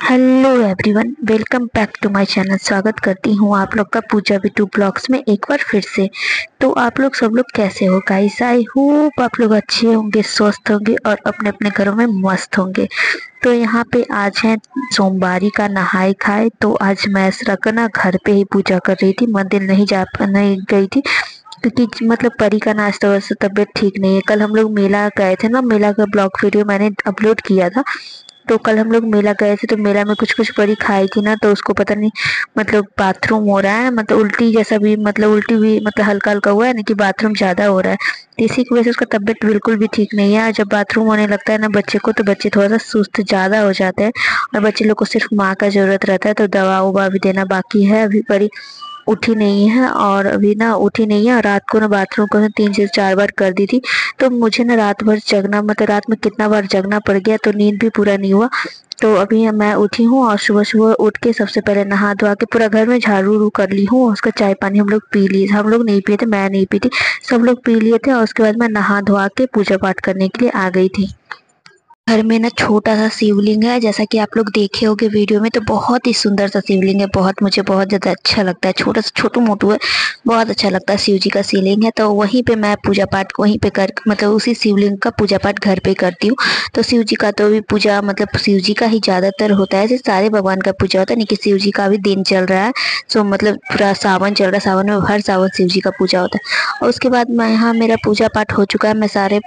Hello everyone, welcome back to my channel. स्वागत करती हूँ आप लोग का पूजा बिट्टू ब्लॉग्स में एक बार फिर से। तो आप लोग सब लोग कैसे हो गाइस? आई होप आप लोग अच्छे होंगे, स्वस्थ होंगे और अपने अपने घरों में मस्त होंगे। तो यहाँ पे आज है सोमवारी का नहाए खाए। तो आज मैं ना घर पे ही पूजा कर रही थी, मंदिर नहीं गई थी क्योंकि मतलब परी का नाश्ता वैसे तबीयत ठीक नहीं है। कल हम लोग मेला गए थे ना, मेला का ब्लॉग वीडियो मैंने अपलोड किया था। तो कल हम लोग मेला गए थे, तो मेला में कुछ कुछ परी खाई थी ना, तो उसको पता नहीं मतलब बाथरूम हो रहा है, मतलब उल्टी जैसा भी, मतलब उल्टी भी मतलब हल्का हल्का हुआ है ना कि बाथरूम ज्यादा हो रहा है। तो इसी की वजह से उसका तबीयत बिल्कुल भी ठीक नहीं है। जब बाथरूम होने लगता है ना बच्चे को, तो बच्चे थोड़ा सा सुस्त ज्यादा हो जाते हैं और बच्चे लोग को सिर्फ माँ का जरूरत रहता है। तो दवा उवा भी देना बाकी है। अभी परी उठी नहीं है और अभी ना उठी नहीं है, और रात को ना बाथरूम को ना 3 से 4 बार कर दी थी। तो मुझे ना रात भर जगना, मतलब रात में कितना बार जगना पड़ गया, तो नींद भी पूरा नहीं हुआ। तो अभी मैं उठी हूँ और सुबह सुबह उठ के सबसे पहले नहा धोआ के पूरा घर में झाड़ू उड़ू कर ली हूँ। उसका चाय पानी हम लोग पी लिए। हम लोग नहीं पिए थे, मैं नहीं पी थी, सब लोग पी लिए थे। और उसके बाद मैं नहा धोआ के पूजा पाठ करने के लिए आ गई थी। घर में ना छोटा सा शिवलिंग है, जैसा कि आप लोग देखे होंगे वीडियो में। तो बहुत ही सुंदर सा शिवलिंग है, मुझे बहुत ज्यादा अच्छा लगता है। छोटा सा छोटू मोटू है, बहुत अच्छा लगता है। शिव जी का शिवलिंग है, तो वहीं पे मैं पूजा पाठ वहीं पे कर, मतलब उसी शिवलिंग का पूजा पाठ घर पे करती हूँ। तो शिव जी का तो भी पूजा, मतलब शिव जी का ही ज्यादातर होता है। जैसे सारे भगवान का पूजा होता है, नहीं कि शिव जी का भी दिन चल रहा है। सो मतलब पूरा सावन चल रहा है, सावन में हर सावन शिव जी का पूजा होता है। और उसके बाद मैं यहाँ मेरा पूजा पाठ हो चुका है। मैं सारे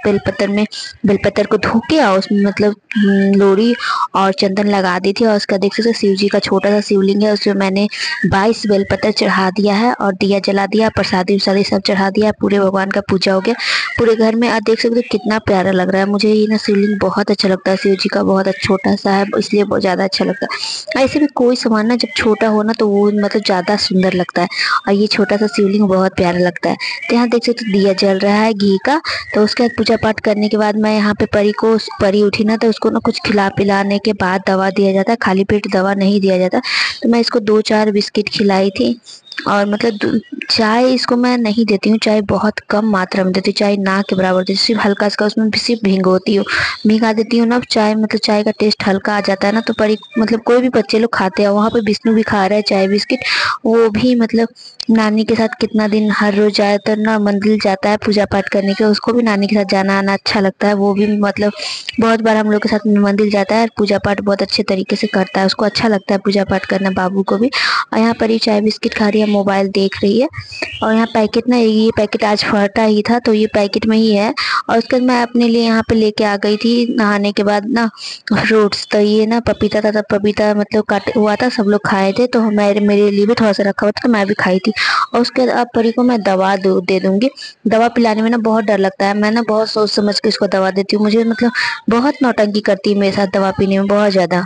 बेलपत्र को धो के और उसमें मतलब लोरी और चंदन लगा दी थी। और उसका देख सकते शिव जी का छोटा सा शिवलिंग है, उसमें मैंने 22 बेलपत्र चढ़ा दिया है और दिया जला दिया, प्रसादी उसादी सब चढ़ा दिया। पूरे भगवान का पूजा हो गया पूरे घर में। आप देख सकते हो कितना प्यारा लग रहा है। मुझे ये ना शिवलिंग बहुत अच्छा लगता है। शिव जी का बहुत छोटा सा है, इसलिए बहुत ज्यादा अच्छा लगता है। ऐसे भी कोई सामान ना जब छोटा हो ना, तो वो मतलब ज्यादा सुंदर लगता है। और ये छोटा सा शिवलिंग बहुत प्यारा लगता है। तो यहाँ देख सकते दिया जल रहा है घी का। तो उसके बाद पूजा पाठ करने के बाद मैं यहाँ पे परी उठी ना, तो उसको ना कुछ खिला पिलाने के बाद दवा दिया जाता है। खाली पेट दवा नहीं दिया जाता। तो मैं इसको 2-4 बिस्किट खिलाई थी। और मतलब चाय इसको मैं नहीं देती हूँ, चाय बहुत कम मात्रा में देती हूँ, चाय ना के बराबर देती हूँ। सिर्फ हल्का सा उसमें सिर्फ भिंगोती हूँ, भिंगा देती हूँ ना चाय, मतलब चाय का टेस्ट हल्का आ जाता है ना। तो परी मतलब कोई भी बच्चे लोग खाते हैं, वहाँ पे विष्णु भी खा रहा है चाय बिस्किट। वो भी मतलब नानी के साथ कितना दिन हर रोज ज्यादातर ना मंदिर जाता है पूजा पाठ करने के, उसको भी नानी के साथ जाना आना अच्छा लगता है। वो भी मतलब बहुत बार हम लोग के साथ मंदिर जाता है, पूजा पाठ बहुत अच्छे तरीके से करता है, उसको अच्छा लगता है पूजा पाठ करना, बाबू को भी। और यहाँ पर ही चाय बिस्किट खा रही है, मोबाइल देख रही है। और यहाँ पैकेट ना, ये पैकेट आज फटा ही था, तो ये पैकेट में ही है। और उसके बाद मैं अपने लिए यहाँ पे लेके आ गई थी नहाने के बाद ना फ्रूट्स। तो ये ना पपीता था, तब पपीता मतलब काट हुआ था, सब लोग खाए थे, तो मेरे लिए भी थोड़ा सा रखा हुआ था, तो मैं भी खाई थी। और उसके बाद अब परी को मैं दवा दे दूंगी। दवा पिलाने में ना बहुत डर लगता है, मैं ना बहुत सोच समझ के इसको दवा देती हूँ। मुझे मतलब बहुत नौटंकी करती है मेरे साथ दवा पीने में, बहुत ज्यादा।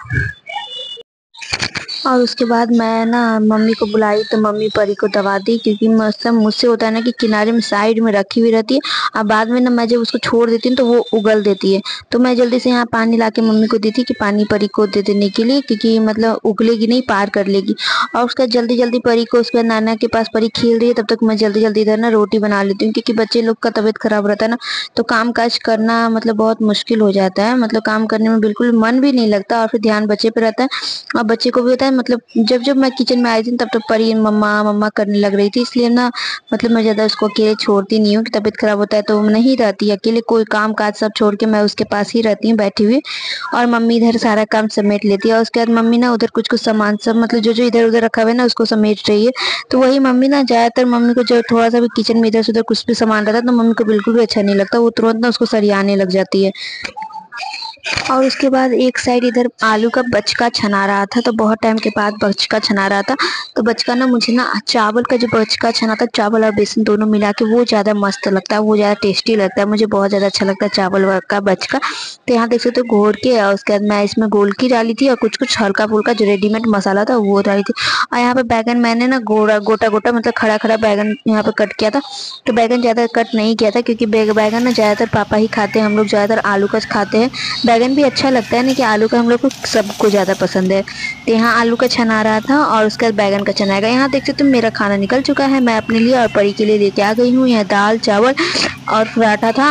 और उसके बाद मैं ना मम्मी को बुलाई, तो मम्मी परी को दवा दी, क्योंकि मतलब मुझसे होता है ना कि किनारे में साइड में रखी हुई रहती है, और बाद में ना मैं जब उसको छोड़ देती हूँ तो वो उगल देती है। तो मैं जल्दी से यहाँ पानी ला के मम्मी को दी थी कि पानी परी को दे देने के लिए, क्योंकि मतलब उगलेगी नहीं, पार कर लेगी। और उसका जल्दी जल्दी परी को, उसके बाद नाना के पास परी खेल रही है, तब तक मैं जल्दी जल्दी इधर ना रोटी बना लेती हूँ, क्योंकि बच्चे लोग का तबीयत खराब रहता है ना, तो काम काज करना मतलब बहुत मुश्किल हो जाता है। मतलब काम करने में बिल्कुल मन भी नहीं लगता, और फिर ध्यान बच्चे पे रहता है। और बच्चे को भी होता है, मतलब जब जब मैं किचन में आई थी तब तो परी मम्मा मम्मा करने लग रही थी, इसलिए ना मतलब मैं ज्यादा उसको अकेले छोड़ती नहीं हूँ कि तबीयत खराब होता है तो नहीं रहती अकेले। कोई काम काज सब छोड़ के मैं उसके पास ही रहती हूँ बैठी हुई, और मम्मी इधर सारा काम समेट लेती है। और उसके बाद मम्मी ना उधर कुछ कुछ सामान सब, मतलब जो जो इधर उधर रखा हुआ है ना, उसको समेट रही है। तो वही मम्मी ना, ज्यादातर मम्मी को जब थोड़ा सा भी किचन में इधर से उधर कुछ भी सामान रहता है, तो मम्मी को बिल्कुल भी अच्छा नहीं लगता, वो तुरंत ना उसको सरियाने लग जाती है। और उसके बाद एक साइड इधर आलू का बचका छना रहा था, तो बहुत टाइम के बाद बचका छना रहा था। तो बचका ना मुझे ना चावल का जो बचका छना था, चावल और बेसन दोनों मिला के, वो ज्यादा मस्त लगता है, वो ज्यादा टेस्टी लगता है, मुझे बहुत ज्यादा अच्छा लगता है चावल का बचका। तो यहाँ देख सकते हो घोर के, और उसके बाद मैं इसमें गोलकी डाली थी, और कुछ कुछ हल्का फुल्का जो रेडीमेड मसाला था वो डाली थी। और यहाँ पे बैगन मैंने ना गोटा गोटा मतलब खड़ा खड़ा बैगन यहाँ पे कट किया था। तो बैगन ज्यादा कट नहीं किया था, क्योंकि बैगन ना ज्यादातर पापा ही खाते हैं, हम लोग ज्यादातर आलू का खाते हैं। बैगन भी अच्छा लगता है ना, कि आलू का हम लोग को सबको ज्यादा पसंद है। तो यहाँ आलू का छना रहा था, और उसके बाद बैगन का छनाएगा। यहाँ देख सकते हो मेरा खाना निकल चुका है, मैं अपने लिए और परी के लिए लेके आ गई हूँ। यहाँ दाल चावल और पराठा था,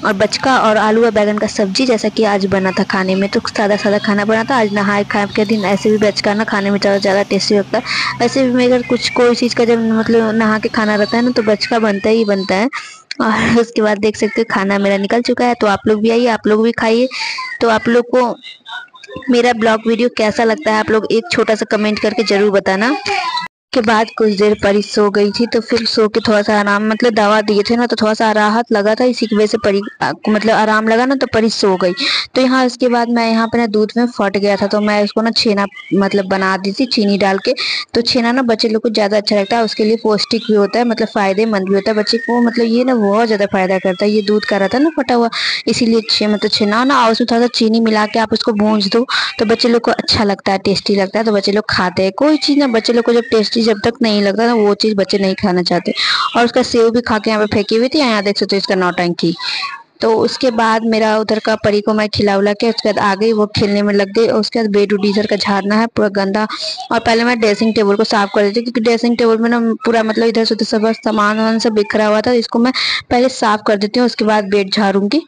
और बचका और आलू और बैगन का सब्जी जैसा कि आज बना था खाने में। तो सादा सादा खाना बना था आज, नहाए खाए के दिन ऐसे भी बचका ना खाने में ज़्यादा टेस्टी लगता है। वैसे भी मेरे कुछ कोई चीज़ का जब मतलब नहा के खाना रहता है ना तो बचका बनता ही बनता है। और उसके बाद देख सकते हो खाना मेरा निकल चुका है। तो आप लोग भी आइए, आप लोग भी खाइए। तो आप लोग को मेरा ब्लॉग वीडियो कैसा लगता है आप लोग एक छोटा सा कमेंट करके जरूर बताना। के बाद कुछ देर परी सो गई थी, तो फिर सो के थोड़ा सा आराम मतलब दवा दिए थे ना तो थोड़ा सा राहत लगा था, इसी की वजह से परी को मतलब आराम लगा ना तो परी सो गई। तो यहाँ इसके बाद मैं यहाँ पे ना दूध में फट गया था, तो मैं उसको ना छेना मतलब बना दी थी चीनी डाल के। तो छेना ना बच्चे लोग को ज़्यादा अच्छा लगता है, उसके लिए पौष्टिक भी होता है, मतलब फ़ायदेमंद भी होता है बच्चे को, मतलब ये ना बहुत ज़्यादा फायदा करता है। ये दूध का रहता है ना फटा हुआ, इसीलिए मतलब छेना ना और उसमें थोड़ा सा चीनी मिला के आप उसको भूंज दो तो बच्चे लोग को अच्छा लगता है, टेस्टी लगता है, तो बच्चे लोग खाते हैं। कोई चीज़ ना बच्चे लोग को जब टेस्टी जब तक नहीं लगता ना वो चीज़ बच्चे नहीं खाना चाहते। और उसका सेव भी खा के यहाँ पे फेंकी हुई थी, यहाँ देख सकते हो इसका नौटंकी। तो उसके बाद मेरा उधर का परी को मैं खिला उला के उसके बाद आ गई, वो खेलने में लग गई। और उसके बाद बेड उड इधर का झाड़ना है पूरा गंदा। और पहले मैं ड्रेसिंग टेबल को साफ कर देती क्योंकि ड्रेसिंग टेबल में ना पूरा मतलब इधर से उधर सब सामान वामान सब बिखरा हुआ था, इसको मैं पहले साफ कर देती हूँ, उसके बाद बेड झाड़ूंगी।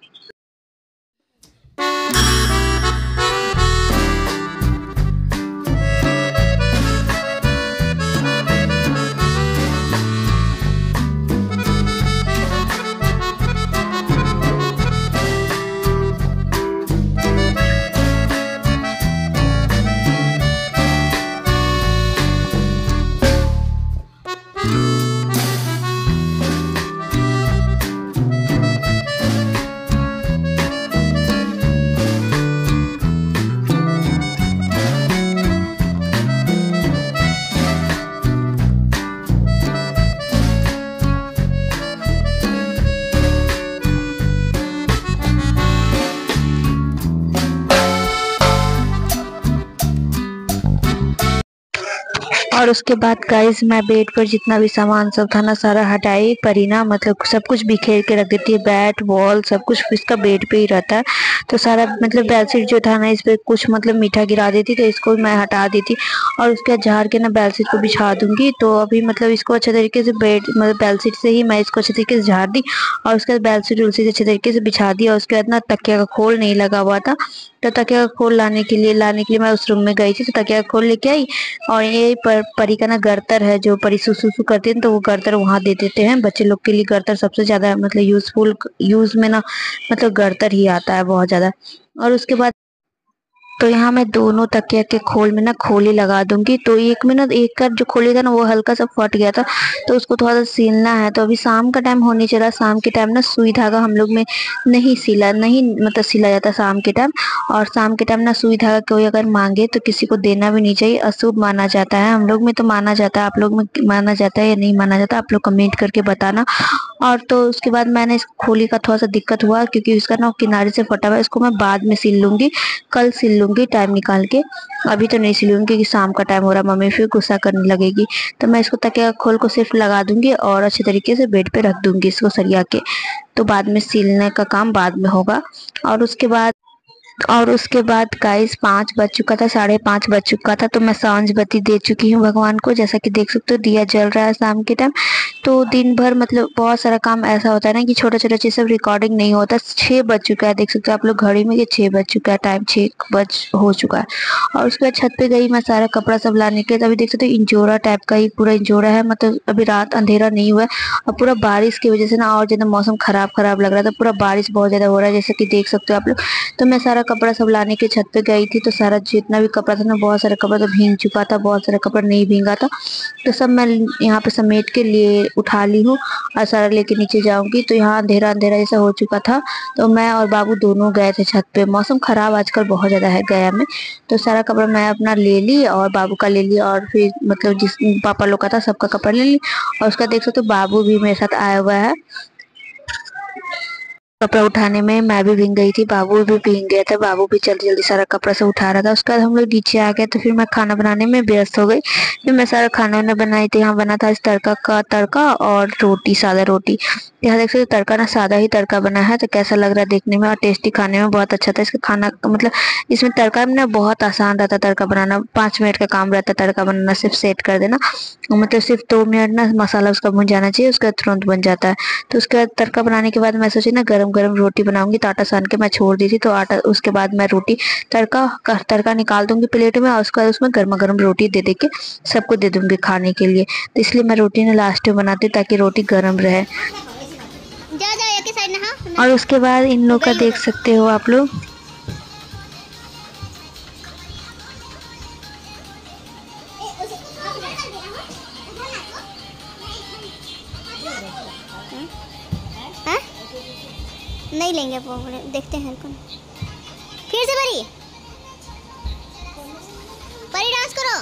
और उसके बाद गाइस मैं बेड पर जितना भी सामान सब था ना सारा हटाई, परी ना मतलब सब कुछ बिखेर के रख देती है, बैट बॉल सब कुछ इसका बेड पे ही रहता है। तो सारा मतलब बेडशीट जो था ना इस पे कुछ मतलब मीठा गिरा देती, तो इसको मैं हटा देती और उसके बाद झाड़ के ना बेडशीट को बिछा दूंगी। तो अभी मतलब इसको अच्छे तरीके से बेड मतलब बेडशीट से ही मैं इसको अच्छे तरीके से झाड़ दी और उसके बाद बेडशीट उलसी से अच्छे तरीके से बिछा दी। और उसके बाद ना तकिया का खोल नहीं लगा हुआ था, तो तकिया का खोल लाने के लिए मैं उस रूम में गई थी, तो तकिया का खोल लेके आई। और ये परी का ना गर्तर है, जो परी सुसु करते हैं तो वो गर्तर वहाँ दे देते हैं बच्चे लोग के लिए। गर्तर सबसे ज्यादा मतलब यूजफुल यूज में ना मतलब गर्तर ही आता है बहुत ज्यादा। और उसके बाद तो यहाँ मैं दोनों तकिया के खोल में ना खोली लगा दूंगी। तो एक में ना एक का जो खोली था ना वो हल्का सा फट गया था, तो उसको थोड़ा सा सीलना है। तो अभी शाम का टाइम होने चला, शाम के टाइम ना सुई धागा हम लोग में नहीं मतलब सिला जाता शाम के टाइम। और शाम के टाइम ना सुई धागा कोई अगर मांगे तो किसी को देना भी नहीं चाहिए, अशुभ माना जाता है। हम लोग में तो माना जाता है, आप लोग में माना जाता है या नहीं माना जाता आप लोग कमेंट करके बताना। और तो उसके बाद मैंने इस खोली का थोड़ा सा दिक्कत हुआ क्योंकि इसका ना किनारे से फटा हुआ है, इसको मैं बाद में सिल लूंगी, कल सिल लूंगी टाइम निकाल के। अभी तो नहीं सिलूंगी क्योंकि शाम का टाइम हो रहा, मम्मी फिर गुस्सा करने लगेगी। तो मैं इसको तकिया खोल को सिर्फ लगा दूंगी और अच्छे तरीके से बेड पे रख दूंगी इसको सरिया के। तो बाद में सिलने का काम बाद में होगा। और उसके बाद गाइस 5 बज चुका था, 5:30 बज चुका था। तो मैं सांझ बत्ती दे चुकी हूँ भगवान को, जैसा कि देख सकते हो दिया जल रहा है शाम के टाइम। तो दिन भर मतलब बहुत सारा काम ऐसा होता है ना कि छोटा छोटा चीज सब रिकॉर्डिंग नहीं होता। 6 बज चुका है, देख सकते हो आप लोग घड़ी में कि 6 बज चुका है, टाइम 6 बज हो चुका है। और उसके बाद छत पे गई मैं सारा कपड़ा सब लाने के लिए। तभी देख सकते हो इंजोरा टाइप का ही पूरा इंजोरा है, मतलब अभी रात अंधेरा नहीं हुआ है। और पूरा बारिश की वजह से ना और ज्यादा मौसम खराब खराब लग रहा था, पूरा बारिश बहुत ज्यादा हो रहा है जैसे कि देख सकते हो आप लोग। तो मैं सारा कपड़ा सब लाने के छत पे गई थी, तो सारा जितना भी कपड़ा था ना बहुत सारा कपड़ा तो भीग चुका था, बहुत सारा कपड़ा नहीं भीगा था। तो सब मैं यहाँ पे समेट के लिए उठा ली हूँ और सारा लेके नीचे जाऊंगी। तो यहाँ अंधेरा अंधेरा जैसा हो चुका था, तो मैं और बाबू दोनों गए थे छत पे। मौसम खराब आजकल बहुत ज्यादा है गया में। तो सारा कपड़ा मैं अपना ले ली और बाबू का ले लिया, और फिर मतलब जिस पापा लोग का था सबका कपड़ा ले ली। और उसका देख सकते हो बाबू भी मेरे साथ आया हुआ है। कपड़ा उठाने में मैं भी भीग गई थी, बाबू भी भीग गया था, बाबू भी जल्दी जल्दी सारा कपड़ा से उठा रहा था। उसके बाद हम लोग नीचे आ गए, तो फिर मैं खाना बनाने में व्यस्त हो गई। फिर मैं सारा खाना वाना बनाई थी, यहाँ बना था इस तड़का का तड़का और रोटी, सादा रोटी। यहाँ देख सकते तड़का ना सादा ही तड़का बना है, तो कैसा लग रहा है देखने में और टेस्टी खाने में बहुत अच्छा था। इसका खाना मतलब इसमें तड़का ना बहुत आसान रहता है, तड़का बनाना 5 मिनट का काम रहता है। तड़का बनाना सिर्फ सेट कर देना, मतलब सिर्फ 2 मिनट ना मसाला उसका भुन जाना चाहिए, उसका तुरंत बन जाता है। तो उसके बाद तड़का बनाने के बाद मैं सोची ना गरम गरम रोटी बनाऊंगी, तो आटा सान के मैं छोड़ दी थी। तो आटा उसके बाद मैं रोटी तड़का निकाल दूंगी प्लेट में, और उसके बाद उसमें गर्मा गर्म रोटी दे के सबको दे दूंगी खाने के लिए। तो इसलिए मैं रोटी ना लास्ट में बनाती हूँ ताकि रोटी गर्म रहे। और उसके बाद इन लोग का देख सकते हो आप लोग, नहीं लेंगे वो, देखते हैं कौन। फिर से परी परी डांस करो।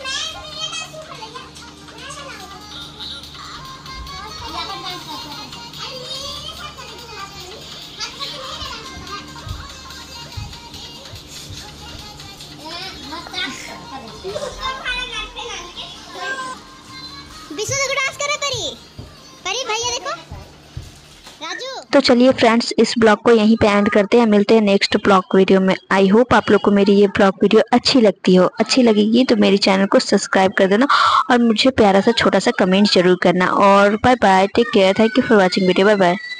विश्व देखो डांस कर रहे परी। परी भैया देखो राजू। तो चलिए फ्रेंड्स, इस ब्लॉग को यहीं पे एंड करते हैं, मिलते हैं नेक्स्ट ब्लॉग वीडियो में। आई होप आप लोग को मेरी ये ब्लॉग वीडियो अच्छी लगती हो। अच्छी लगेगी तो मेरे चैनल को सब्सक्राइब कर देना और मुझे प्यारा सा छोटा सा कमेंट जरूर करना। और bye bye, take care, thank you for watching video, bye bye.